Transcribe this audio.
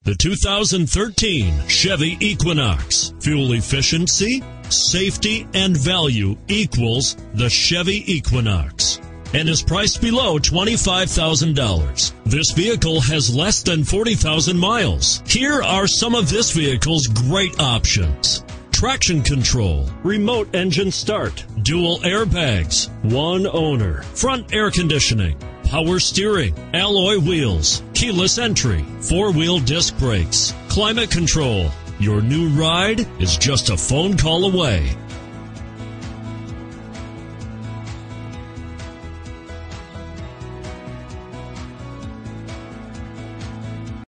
The 2013 Chevy Equinox. Fuel efficiency, safety, and value equals the Chevy Equinox and is priced below $25,000. This vehicle has less than 40,000 miles. Here are some of this vehicle's great options: traction control, remote engine start, dual airbags, one owner, front air conditioning, power steering, alloy wheels, keyless entry, four-wheel disc brakes, climate control. Your new ride is just a phone call away.